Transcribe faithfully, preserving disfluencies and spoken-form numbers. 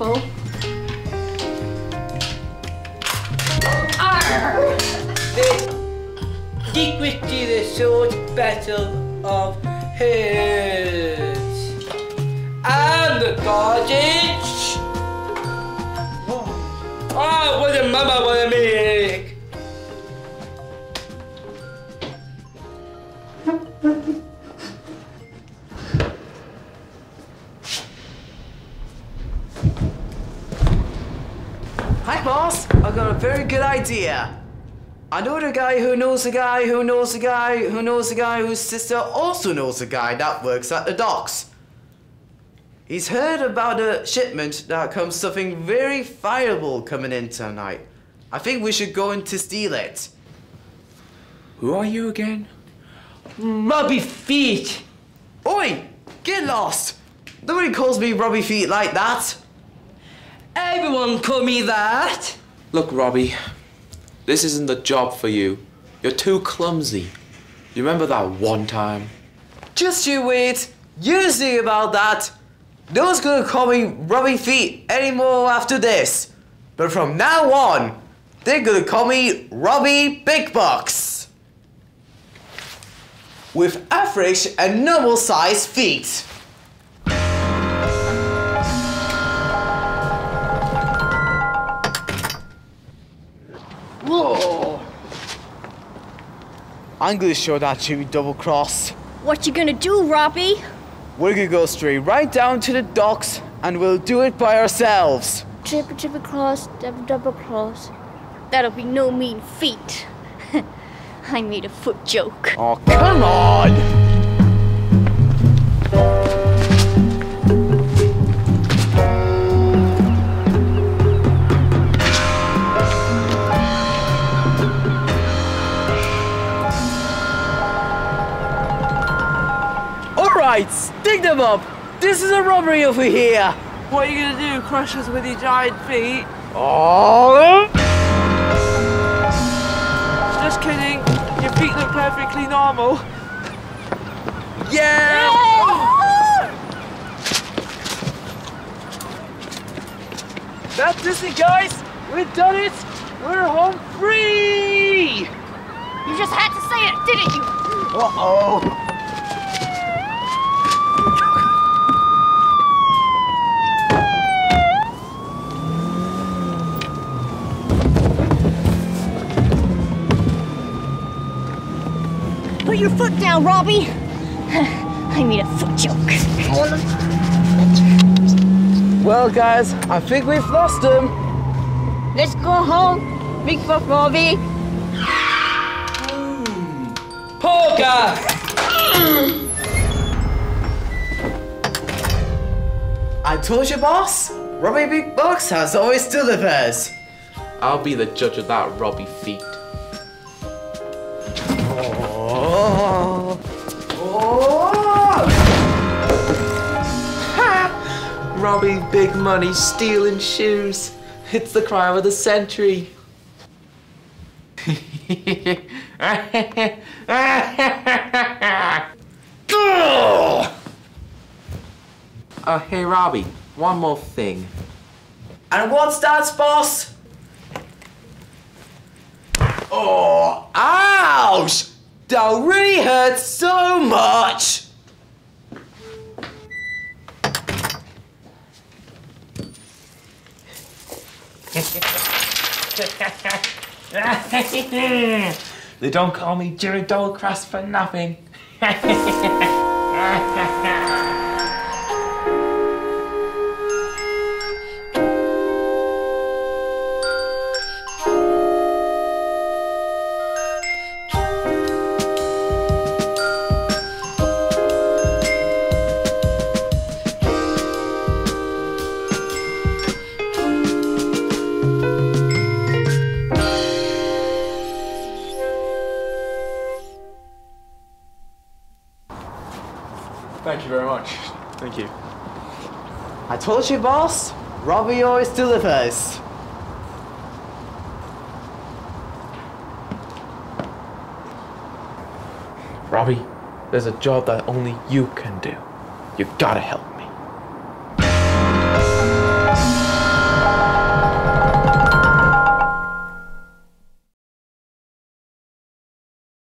careful. Arr! The secret to the short battle of heads. And the cottage. Oh, what a mama, what a make. Hi, boss. I've got a very good idea. I know the guy who knows the guy who knows the guy who knows the guy whose sister also knows the guy that works at the docks. He's heard about a shipment that comes something very valuable coming in tonight. I think we should go in to steal it. Who are you again? Robbie Feet. Oi! Get lost! Nobody calls me Robbie Feet like that. Everyone call me that. Look, Robbie, this isn't the job for you. You're too clumsy. You remember that one time? Just you wait. You see about that. No one's gonna call me Robbie Feet anymore after this. But from now on, they're gonna call me Robbie Big Bucks. With average and normal size feet. Whoa! I'm gonna show that to you, double cross. What you gonna do, Robbie? We're gonna go straight right down to the docks and we'll do it by ourselves. Triple, triple cross, double, double cross. That'll be no mean feat. I made a foot joke. Oh, come on! Alright, stick them up! This is a robbery over here! What are you gonna do, crush us with your giant feet? Oh! Just kidding, your feet look perfectly normal. Yeah! That's it, guys! We've done it! We're home free! You just had to say it, didn't you? Uh-oh! Put your foot down, Robbie. I made a foot joke. Well, guys, I think we've lost him. Let's go home, Big Buck Robbie. Poker. I told you, boss. Robbie Big Bucks has always delivers. I'll be the judge of that, Robbie Feet. Oh! Oh! Ha! Robbie Big Money stealing shoes. It's the crime of the century. Oh, hey, Robbie, one more thing. And what's that, boss? Oh, ouch! That really hurts so much! They don't call me Jerry Dolecrass for nothing. Thank you very much. Thank you. I told you, boss. Robbie always delivers. Robbie, there's a job that only you can do. You gotta help.